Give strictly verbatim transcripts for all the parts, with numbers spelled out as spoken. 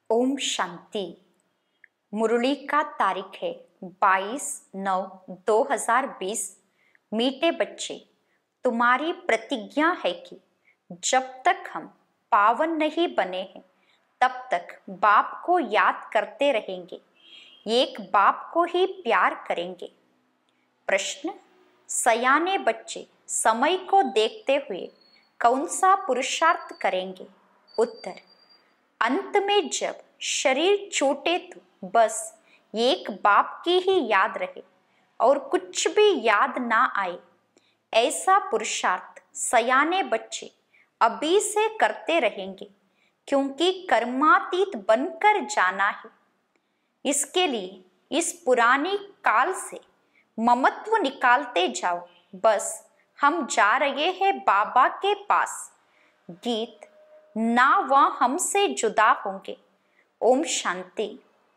ओम शांति। मुरली का तारीख है बाईस नौ दो हजार बीस। मीठे बच्चे, तुम्हारी प्रतिज्ञा है कि जब तक हम पावन नहीं बने हैं तब तक बाप को याद करते रहेंगे, एक बाप को ही प्यार करेंगे। प्रश्न: सयाने बच्चे समय को देखते हुए कौन सा पुरुषार्थ करेंगे? उत्तर: अंत में जब शरीर छूटे तो बस एक बाप की ही याद रहे और कुछ भी याद ना आए, ऐसा पुरुषार्थ सयाने बच्चे अभी से करते रहेंगे, क्योंकि कर्मातीत बनकर जाना है। इसके लिए इस पुरानी काल से ममत्व निकालते जाओ। बस हम जा रहे हैं बाबा के पास। गीत: ना वह हमसे जुदा होंगे। ओम शांति।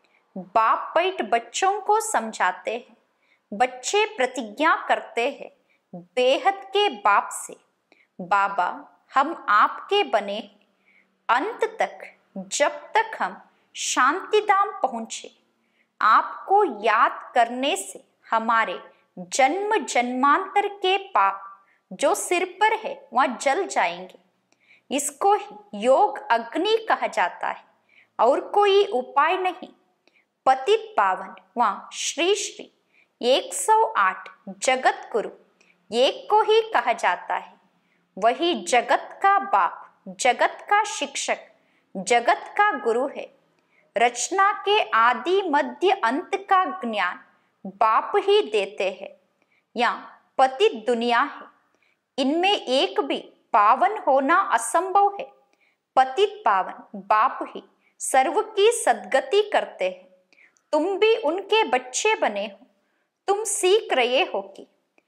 बाप बैठ बच्चों को समझाते हैं। बच्चे प्रतिज्ञा करते हैं बेहद के बाप से, बाबा हम आपके बने हैं। अंत तक जब तक हम शांति धाम पहुंचे, आपको याद करने से हमारे जन्म जन्मांतर के पाप जो सिर पर है वह जल जाएंगे। इसको ही योग अग्नि कहा जाता है और कोई उपाय नहीं। पतित पावन व श्री श्री एक सौ आठ जगत गुरु एक को ही कहा जाता है। वही जगत का बाप, जगत का शिक्षक, जगत का गुरु है। रचना के आदि मध्य अंत का ज्ञान बाप ही देते हैं। या पतित दुनिया है, इनमें एक भी पावन होना असंभव है। पतित पावन बाप ही सर्व की सद्गति करते हैं। तुम भी उनके बच्चे बने हो। तुम सीख रहे हो कि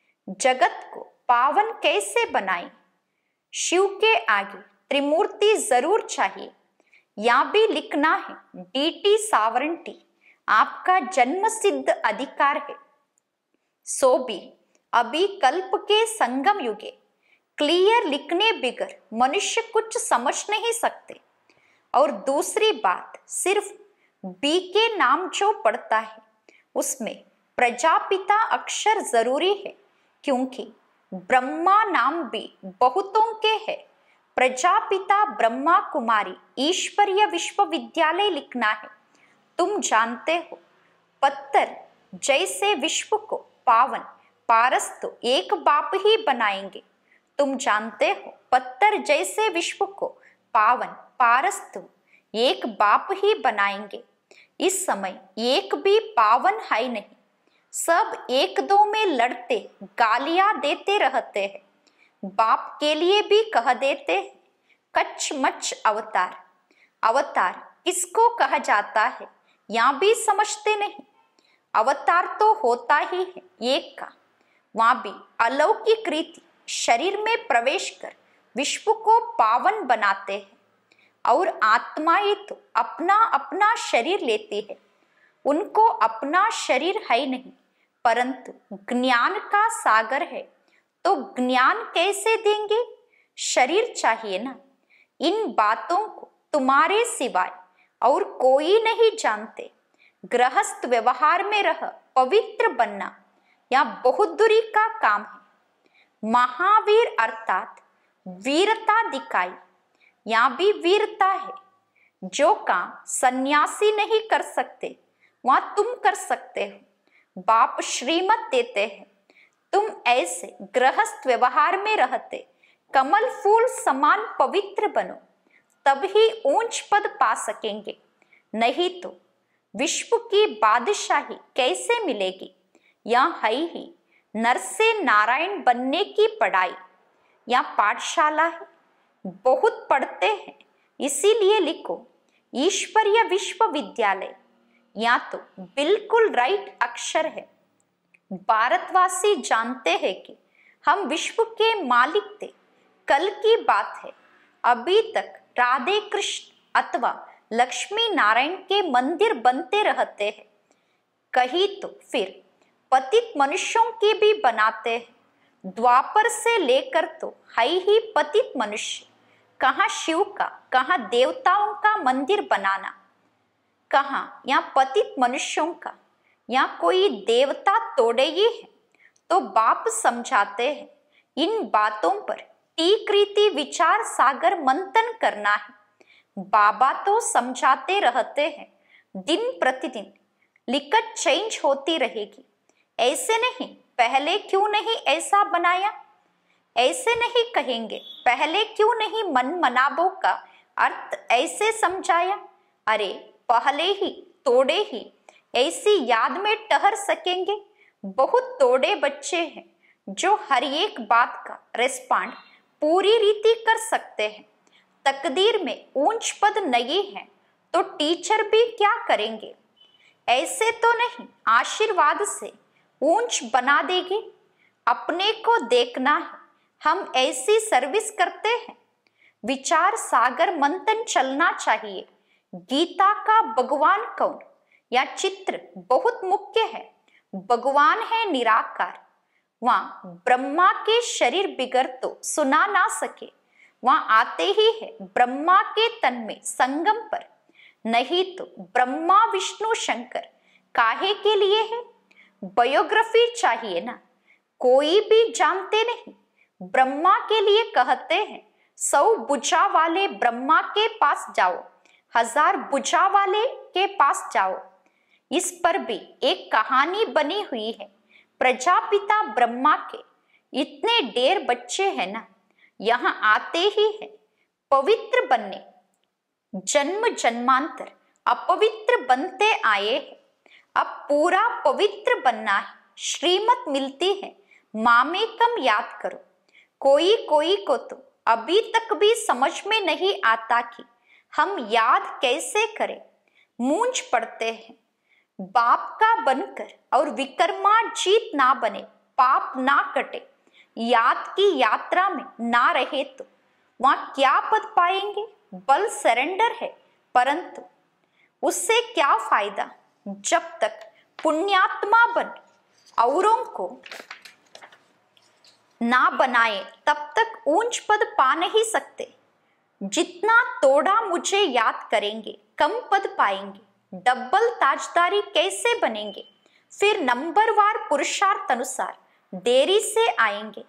जगत को पावन कैसे बनाएं। शिव के आगे त्रिमूर्ति जरूर चाहिए। या भी लिखना है डीटी सावरंटी आपका जन्म सिद्ध अधिकार है। सो भी अभी कल्प के संगम युगे क्लियर लिखने बिगर मनुष्य कुछ समझ नहीं सकते। और दूसरी बात, सिर्फ बी के नाम जो पढ़ता है उसमें प्रजापिता अक्षर जरूरी है, क्योंकि ब्रह्मा नाम भी बहुतों के है। प्रजापिता ब्रह्मा कुमारी ईश्वरीय विश्वविद्यालय लिखना है। तुम जानते हो पत्थर जैसे विश्व को पावन पारस तो एक बाप ही बनाएंगे। तुम जानते हो पत्थर जैसे विश्व को पावन पारस तो एक बाप ही बनाएंगे। इस समय एक भी पावन है नहीं, सब एक दो में लड़ते गालियां देते रहते हैं। बाप के लिए भी कह देते हैं कच्च मच अवतार। अवतार किसको कहा जाता है यहाँ भी समझते नहीं। अवतार तो होता ही है एक का, वहां भी अलौकिक रीति शरीर में प्रवेश कर विश्व को पावन बनाते हैं। और आत्माएं तो अपना अपना शरीर लेती है। उनको अपना शरीर है नहीं, परंतु ज्ञान का सागर है। तो ज्ञान कैसे देंगे? शरीर चाहिए ना। इन बातों को तुम्हारे सिवाय और कोई नहीं जानते। गृहस्थ व्यवहार में रह पवित्र बनना या बहुत दूरी का काम है। महावीर अर्थात वीरता दिखाई, यहाँ भी वीरता है। जो काम सन्यासी नहीं कर सकते वहां तुम कर सकते हो। बाप श्रीमत देते हैं, तुम ऐसे गृहस्थ व्यवहार में रहते कमल फूल समान पवित्र बनो, तब ही ऊंच पद पा सकेंगे। नहीं तो विश्व की बादशाही कैसे मिलेगी? यह है ही नर से नारायण बनने की पढ़ाई या पाठशाला है। बहुत पढ़ते हैं, इसीलिए लिखो ईश्वरीय विश्वविद्यालय। या तो बिल्कुल राइट अक्षर है। भारतवासी जानते हैं कि हम विश्व के मालिक थे। कल की बात है, अभी तक राधे कृष्ण अथवा लक्ष्मी नारायण के मंदिर बनते रहते हैं। कहीं तो फिर पतित मनुष्यों की भी बनाते हैं। द्वापर से लेकर तो है ही पतित मनुष्य। कहाँ शिव का, कहाँ देवताओं का मंदिर बनाना। कहाँ यहाँ पतित मनुष्यों का या कोई देवता तोड़े ही है, तो बाप समझाते हैं इन बातों पर टीक रीति विचार सागर मंथन करना है। बाबा तो समझाते रहते हैं दिन प्रतिदिन लिकट चेंज होती रहेगी, ऐसे नहीं पहले क्यों नहीं ऐसा बनाया, ऐसे नहीं कहेंगे पहले क्यों नहीं मन मनाबो का अर्थ ऐसे समझाया। अरे पहले ही तोड़े ही ऐसी याद में ठहर सकेंगे। बहुत तोड़े बच्चे हैं जो हर एक बात का रिस्पॉन्ड पूरी रीति कर सकते हैं। तकदीर में ऊंच पद नहीं है तो टीचर भी क्या करेंगे, ऐसे तो नहीं आशीर्वाद से ऊंच बना देंगे। अपने को देखना है हम ऐसी सर्विस करते हैं। विचार सागर मंथन चलना चाहिए। गीता का भगवान कौन या चित्र बहुत मुख्य है। भगवान है निराकार, वहां ब्रह्मा के शरीर बिगड़ तो सुना ना सके, वहां आते ही है ब्रह्मा के तन में संगम पर, नहीं तो ब्रह्मा विष्णु शंकर काहे के लिए है। बायोग्राफी चाहिए ना, कोई भी जानते नहीं। ब्रह्मा के लिए कहते हैं सौ भुजा वाले ब्रह्मा के पास जाओ, हजार भुजा वाले के पास जाओ। इस पर भी एक कहानी बनी हुई है। प्रजापिता ब्रह्मा के इतने ढेर बच्चे हैं ना, यहाँ आते ही है पवित्र बनने, जन्म जन्मांतर अपवित्र बनते आए हैं। अब पूरा पवित्र बनना है। श्रीमत मिलती है मामे कम याद करो। कोई कोई को तो अभी तक भी समझ में नहीं आता कि हम याद कैसे करें। मूंझ पड़ते हैं। बाप का बनकर और विकर्माजीत ना बने, पाप ना कटे, याद की यात्रा में ना रहे तो वहां क्या पद पाएंगे। बल सरेंडर है, परंतु उससे क्या फायदा जब तक पुण्यात्मा बन औरों को ना बनाए, तब तक ऊंच पद पा नहीं सकते। जितना तोड़ा मुझे याद करेंगे कम पद पाएंगे। डबल ताजदारी कैसे बनेंगे, फिर नंबरवार पुरुषार्थ अनुसार देरी से आएंगे।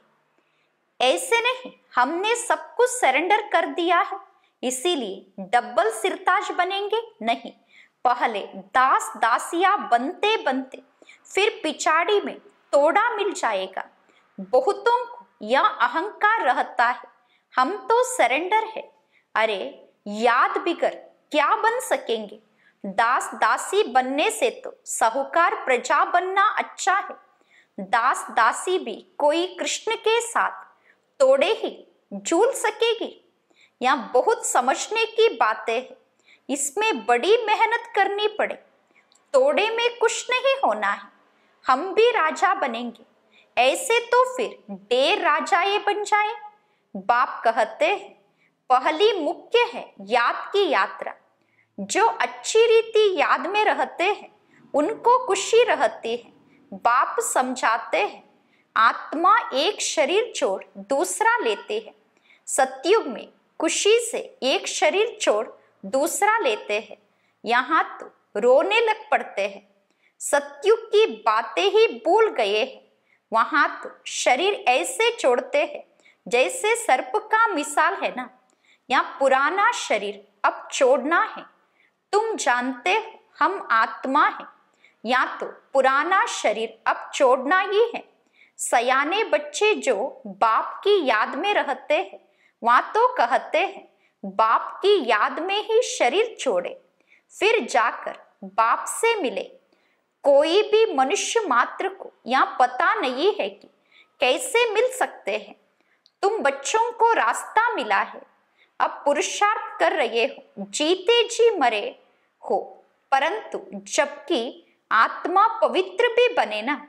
ऐसे नहीं, हमने सब कुछ सरेंडर कर दिया है इसीलिए डबल सिरताज बनेंगे, नहीं। पहले दास दासिया बनते बनते फिर पिछाड़ी में तोड़ा मिल जाएगा। बहुतों को यह अहंकार रहता है हम तो सरेंडर है। अरे याद बिगर क्या बन सकेंगे। दास दासी बनने से तो साहूकार प्रजा बनना अच्छा है। दास दासी भी कोई कृष्ण के साथ तोड़े ही झूल सकेगी। यहाँ बहुत समझने की बातें हैं, इसमें बड़ी मेहनत करनी पड़े। तोड़े में कुछ नहीं होना है, हम भी राजा बनेंगे। ऐसे तो फिर डेर राजा ये बन जाए। बाप कहते हैं पहली मुख्य है याद की यात्रा। जो अच्छी रीति याद में रहते हैं उनको खुशी रहती है। बाप समझाते हैं आत्मा एक शरीर छोड़ दूसरा लेते हैं। सतयुग में खुशी से एक शरीर छोड़ दूसरा लेते हैं, यहाँ तो रोने लग पड़ते हैं। सतयुग की बातें ही भूल गए हैं, वहां तो शरीर ऐसे छोड़ते हैं जैसे सर्प का मिसाल है ना। यहाँ पुराना शरीर अब छोड़ना है। तुम जानते हो हम आत्मा है, या तो पुराना शरीर अब छोड़ना ही है। सयाने बच्चे जो बाप की याद में रहते हैं वहां तो कहते हैं बाप की याद में ही शरीर छोड़े, फिर जाकर बाप से मिले। कोई भी मनुष्य मात्र को यहाँ पता नहीं है कि कैसे मिल सकते हैं। तुम बच्चों को रास्ता मिला है, अब पुरुषार्थ कर रहे हो, जीते जी मरे हो, परंतु जबकि आत्मा पवित्र भी बने ना।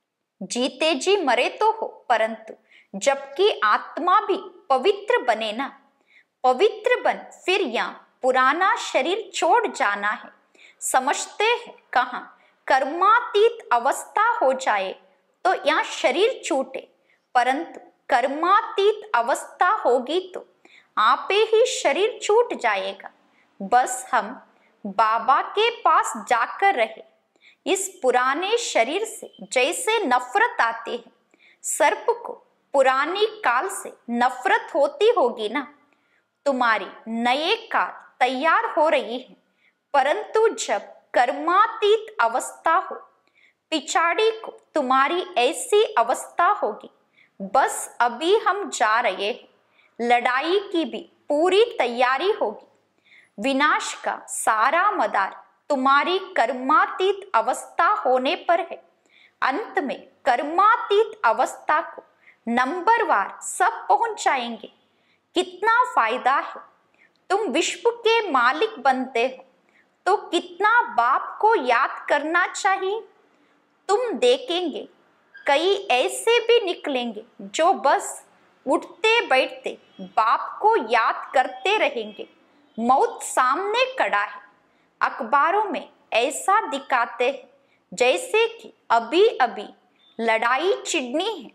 जीते जी मरे तो हो, परंतु जबकि आत्मा भी पवित्र बने ना। पवित्र बन फिर यहाँ पुराना शरीर छोड़ जाना है। समझते हैं कहाँ कर्मातीत अवस्था हो जाए तो यहाँ शरीर छूटे, परंतु कर्मातीत अवस्था होगी तो आपे ही शरीर छूट जाएगा। बस हम बाबा के पास जाकर रहे। इस पुराने शरीर से जैसे नफरत आती है, सर्प को पुरानी काल से नफरत होती होगी ना। तुम्हारी नए काल तैयार हो रही है, परंतु जब कर्मातीत अवस्था हो, पिछाड़ी को तुम्हारी ऐसी अवस्था होगी। बस अभी हम जा रहे हैं, लड़ाई की भी पूरी तैयारी होगी। विनाश का सारा मदार तुम्हारी कर्मातीत अवस्था होने पर है। अंत में कर्मातीत अवस्था को नंबरवार सब पहुंच जाएंगे। कितना फायदा है। तुम विश्व के मालिक बनते हो तो कितना बाप को याद करना चाहिए। तुम देखेंगे कई ऐसे भी निकलेंगे जो बस उठते बैठते बाप को याद करते रहेंगे। मौत सामने खड़ा है। अखबारों में ऐसा दिखाते हैं जैसे कि अभी अभी लड़ाई छिड़नी है।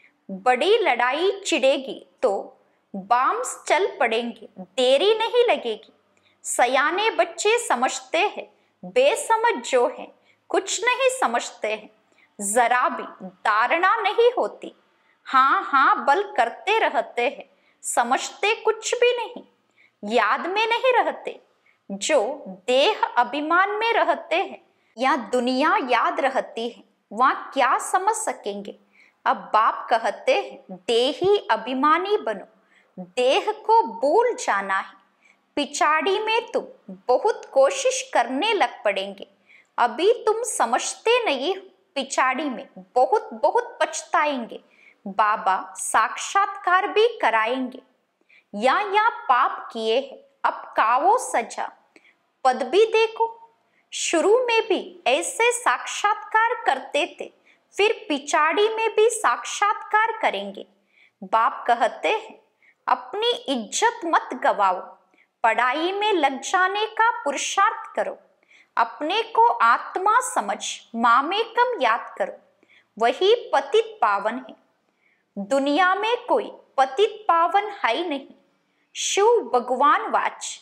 बड़ी लड़ाई छिड़ेगी तो बॉम्ब्स चल पड़ेंगे, देरी नहीं लगेगी। सयाने बच्चे समझते हैं, बेसमझ जो है कुछ नहीं समझते हैं। जरा भी धारणा नहीं होती, हाँ हाँ बल करते रहते हैं, समझते कुछ भी नहीं, याद में नहीं रहते। जो देह अभिमान में रहते हैं या दुनिया याद रहती है, वहाँ क्या समझ सकेंगे। अब बाप कहते हैं देही अभिमानी बनो, देह को भूल जाना है। पिछाड़ी में तुम बहुत कोशिश करने लग पड़ेंगे। अभी तुम समझते नहीं हो, पिछाड़ी में बहुत बहुत पछताएंगे। बाबा साक्षात्कार भी कराएंगे। या या पाप किए हैं, अब कावो सजा। पद भी देखो, शुरू में भी ऐसे साक्षात्कार करते थे, फिर पिछाड़ी में भी साक्षात्कार करेंगे। बाप कहते हैं अपनी इज्जत मत गवाओ, पढ़ाई में लग जाने का पुरुषार्थ करो। अपने को आत्मा समझ मामेकम याद करो, वही पतित पावन है। दुनिया में कोई पतित पावन है ही नहीं। शिव भगवान वाच,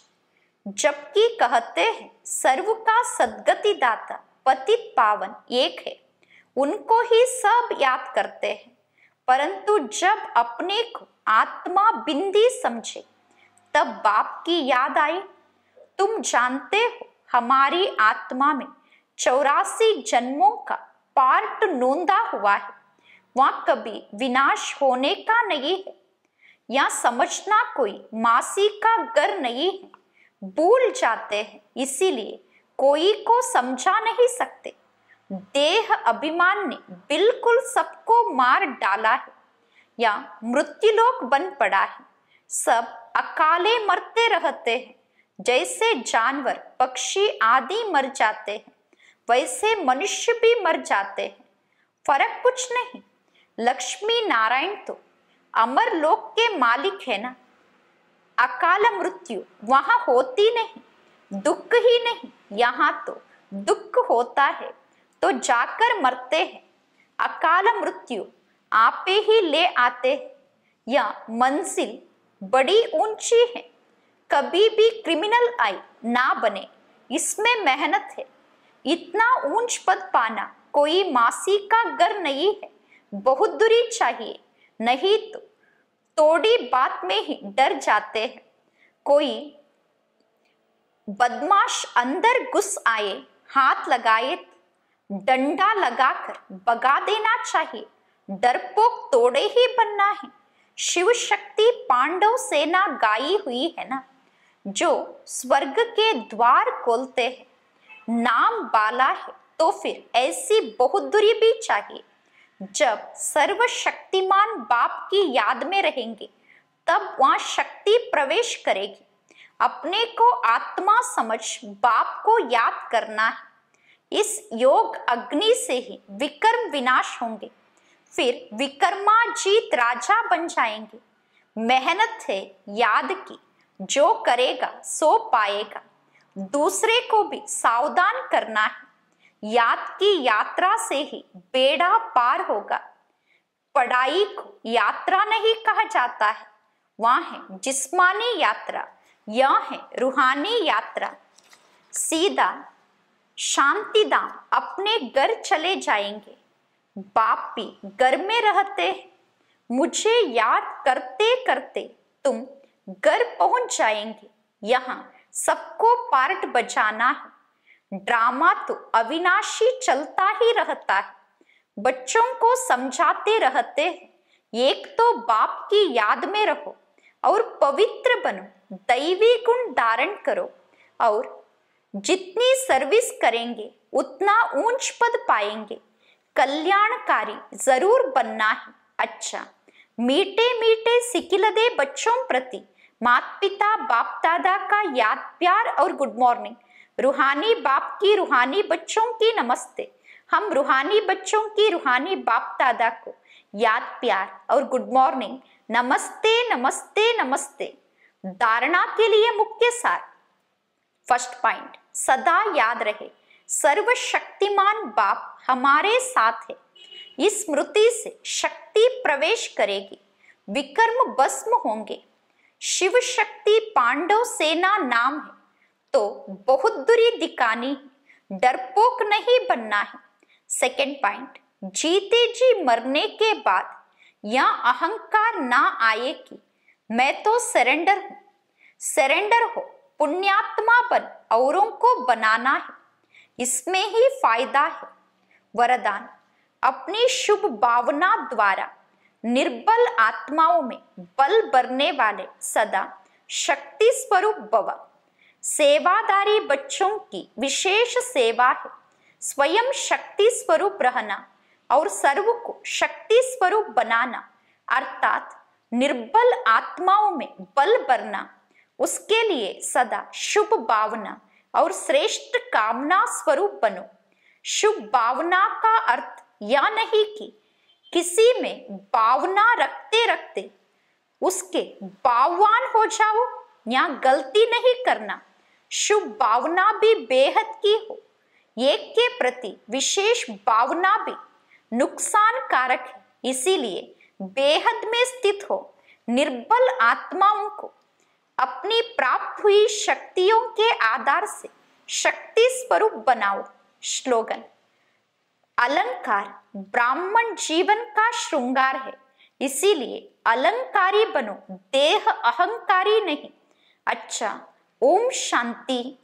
जबकि कहते हैं सर्व का सद्गति दाता पतित पावन एक है, उनको ही सब याद करते हैं। परंतु जब अपने को आत्मा बिंदी समझे तब बाप की याद आई। तुम जानते हो हमारी आत्मा में चौरासी जन्मों का पार्ट नोंदा हुआ है, वहां कभी विनाश होने का नहीं है। या समझना कोई मासी का घर नहीं है, भूल जाते हैं, इसीलिए कोई को समझा नहीं सकते। देह अभिमान ने बिल्कुल सबको मार डाला है या मृत्युलोक बन पड़ा है। सब अकाले मरते रहते हैं। जैसे जानवर पक्षी आदि मर जाते हैं, वैसे मनुष्य भी मर जाते हैं, फर्क कुछ नहीं। लक्ष्मी नारायण तो अमर लोक के मालिक है ना। अकाल मृत्यु वहां होती नहीं, दुख ही नहीं, यहाँ तो दुख होता है तो जाकर मरते हैं। अकाल मृत्यु आपे ही ले आते हैं। या मंजिल बड़ी ऊंची है, कभी भी क्रिमिनल आई ना बने, इसमें मेहनत है। इतना ऊंच पद पाना कोई मासी का घर नहीं है, बहुत दूरी चाहिए, नहीं तो थोड़ी बात में ही डर जाते हैं। कोई बदमाश अंदर घुस आए, हाथ लगाए, डंडा लगाकर भगा देना चाहिए। डरपोक तोड़े ही बनना है। शिव शक्ति पांडव सेना गाई हुई है ना, जो स्वर्ग के द्वार खोलते हैं। नाम बाला है तो फिर ऐसी बहुत दूरी भी चाहिए। जब सर्वशक्तिमान बाप की याद में रहेंगे तब वहां शक्ति प्रवेश करेगी। अपने को आत्मा समझ बाप को याद करना है। इस योग अग्नि से ही विकर्म विनाश होंगे, फिर विकर्माजीत राजा बन जाएंगे। मेहनत है याद की, जो करेगा सो पाएगा। दूसरे को भी सावधान करना है। याद की यात्रा से ही बेड़ा पार होगा। पढ़ाई को यात्रा नहीं कहा जाता है, वहां है जिस्मानी यात्रा, यह है रूहानी यात्रा। सीधा शांतिधाम अपने घर चले जाएंगे। बाप भी घर में रहते हैं। मुझे याद करते करते तुम घर पहुंच जाएंगे। यहाँ सबको पार्ट बजाना है। ड्रामा तो अविनाशी चलता ही रहता है। बच्चों को समझाते रहते हैं, एक तो बाप की याद में रहो और पवित्र बनो, दैवी गुण धारण करो और जितनी सर्विस करेंगे उतना ऊंच पद पाएंगे। कल्याणकारी जरूर बनना है। अच्छा, मीठे मीठे सिकिलदे बच्चों प्रति माता पिता बाप दादा का याद प्यार और गुड मॉर्निंग। रूहानी बाप की रूहानी बच्चों की नमस्ते। हम रूहानी बच्चों की रूहानी बाप दादा को याद प्यार और गुड मॉर्निंग, नमस्ते नमस्ते नमस्ते। धारणा के लिए मुख्य सार। फर्स्ट पॉइंट, सदा याद रहे सर्वशक्तिमान बाप हमारे साथ है। इस स्मृति से शक्ति प्रवेश करेगी, विकर्म भस्म होंगे। शिव शक्ति पांडव सेना नाम है तो बहादुरी दिखानी, डरपोक नहीं बनना है। सेकेंड पॉइंट, जीते जी मरने के बाद यह अहंकार ना आए कि मैं तो सरेंडर हूं। सरेंडर हो, पुण्यात्मा बन औरों को बनाना है, इसमें ही फायदा है। वरदान, अपनी शुभ भावना द्वारा निर्बल आत्माओं में बल भरने वाले सदा शक्ति स्वरूप भव। सेवादारी बच्चों की विशेष सेवा है स्वयं शक्ति स्वरूप रहना और सर्व को शक्ति स्वरूप बनाना, अर्थात निर्बल आत्माओं में बल भरना। उसके लिए सदा शुभ भावना और श्रेष्ठ कामना स्वरूप बनो। शुभ भावना का अर्थ यह नहीं कि किसी में भावना रखते रखते उसके भाववान हो जाओ, या गलती नहीं करना। शुभ भावना भी बेहद की हो, एक के प्रति विशेष भावना भी नुकसान कारक है, इसीलिए बेहद में स्थित हो निर्बल आत्माओं को अपनी प्राप्त हुई शक्तियों के आधार से शक्ति स्वरूप बनाओ। श्लोगन, अलंकार ब्राह्मण जीवन का श्रृंगार है, इसीलिए अलंकारी बनो, देह अहंकारी नहीं। अच्छा, ओम शांति